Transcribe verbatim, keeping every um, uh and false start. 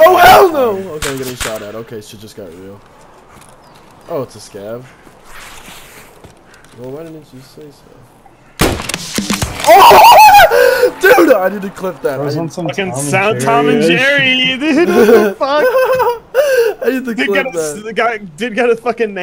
Oh hell no! Okay, I'm getting shot at. Okay, shit just got real. Oh, it's a scav. Well, why didn't you say so? Oh! Dude, I need to clip that. I need some fucking Tom sound Tom and Jerry, dude. What the fuck? I need to Did clip get a, that. the guy did get a fucking name.